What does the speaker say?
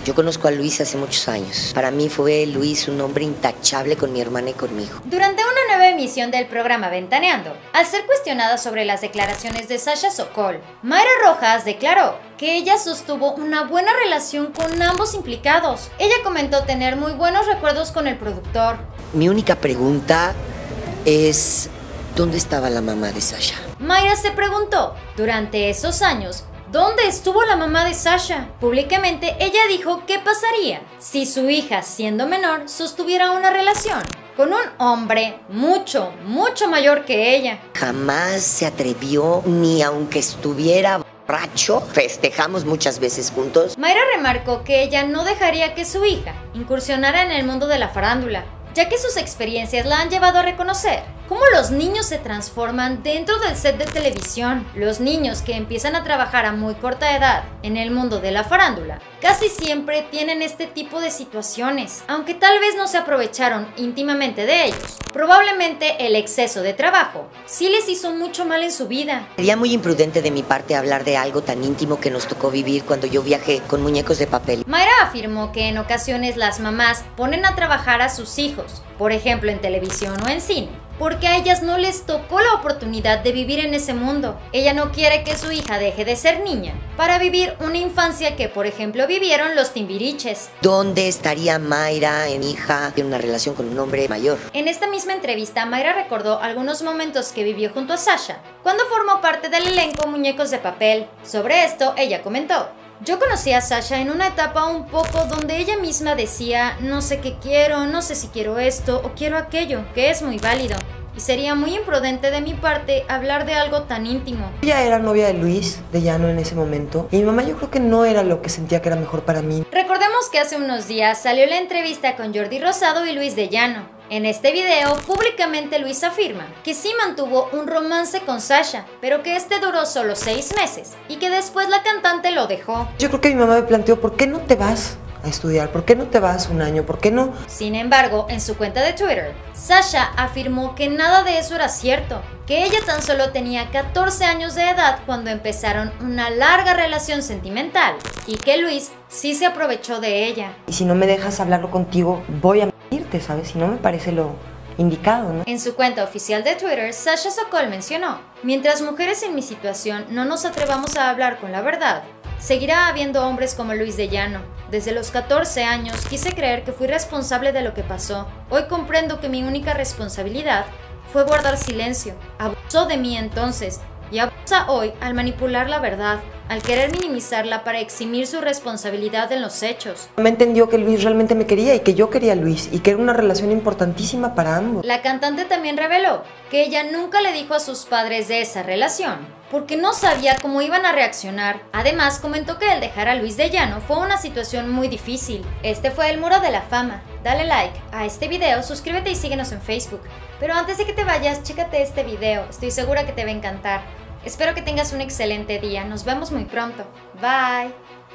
Yo conozco a Luis hace muchos años. Para mí fue Luis un hombre intachable con mi hermana y conmigo. Durante una nueva emisión del programa Ventaneando, al ser cuestionada sobre las declaraciones de Sasha Sokol, Mayra Rojas declaró que ella sostuvo una buena relación con ambos implicados. Ella comentó tener muy buenos recuerdos con el productor. Mi única pregunta es, ¿dónde estaba la mamá de Sasha? Mayra se preguntó, durante esos años, ¿dónde estuvo la mamá de Sasha? Públicamente, ella dijo qué pasaría si su hija, siendo menor, sostuviera una relación con un hombre mucho mayor que ella. Jamás se atrevió, ni aunque estuviera borracho. Festejamos muchas veces juntos. Mayra remarcó que ella no dejaría que su hija incursionara en el mundo de la farándula, ya que sus experiencias la han llevado a reconocer cómo los niños se transforman dentro del set de televisión. Los niños que empiezan a trabajar a muy corta edad en el mundo de la farándula casi siempre tienen este tipo de situaciones, aunque tal vez no se aprovecharon íntimamente de ellos. Probablemente el exceso de trabajo sí les hizo mucho mal en su vida. Sería muy imprudente de mi parte hablar de algo tan íntimo que nos tocó vivir cuando yo viajé con muñecos de papel. Mayra afirmó que en ocasiones las mamás ponen a trabajar a sus hijos, por ejemplo en televisión o en cine, porque a ellas no les tocó la oportunidad de vivir en ese mundo. Ella no quiere que su hija deje de ser niña para vivir una infancia que, por ejemplo, vivieron los Timbiriches. ¿Dónde estaría Mayra, mi hija, en una relación con un hombre mayor? En esta misma entrevista, Mayra recordó algunos momentos que vivió junto a Sasha cuando formó parte del elenco Muñecos de Papel. Sobre esto, ella comentó: yo conocí a Sasha en una etapa un poco donde ella misma decía, no sé qué quiero, no sé si quiero esto o quiero aquello, que es muy válido. Y sería muy imprudente de mi parte hablar de algo tan íntimo. Ella era novia de Luis de Llano en ese momento y mi mamá yo creo que no era lo que sentía que era mejor para mí. Recordemos que hace unos días salió la entrevista con Jordi Rosado y Luis de Llano. En este video, públicamente Luis afirma que sí mantuvo un romance con Sasha, pero que este duró solo 6 meses y que después la cantante lo dejó. Yo creo que mi mamá me planteó, ¿por qué no te vas a estudiar? ¿Por qué no te vas un año? ¿Por qué no? Sin embargo, en su cuenta de Twitter, Sasha afirmó que nada de eso era cierto, que ella tan solo tenía 14 años de edad cuando empezaron una larga relación sentimental y que Luis sí se aprovechó de ella. Y si no me dejas hablarlo contigo, voy a irte, ¿sabes? Si no me parece lo indicado, ¿no? En su cuenta oficial de Twitter, Sasha Sokol mencionó: mientras mujeres en mi situación no nos atrevamos a hablar con la verdad, seguirá habiendo hombres como Luis de Llano. Desde los 14 años quise creer que fui responsable de lo que pasó. Hoy comprendo que mi única responsabilidad fue guardar silencio. Abusó de mí entonces y abusa hoy al manipular la verdad, al querer minimizarla para eximir su responsabilidad en los hechos. Me entendió que Luis realmente me quería y que yo quería a Luis y que era una relación importantísima para ambos. La cantante también reveló que ella nunca le dijo a sus padres de esa relación porque no sabía cómo iban a reaccionar. Además, comentó que el dejar a Luis de Llano fue una situación muy difícil. Este fue el Muro de la Fama. Dale like a este video, suscríbete y síguenos en Facebook. Pero antes de que te vayas, chécate este video, estoy segura que te va a encantar. Espero que tengas un excelente día, nos vemos muy pronto. Bye.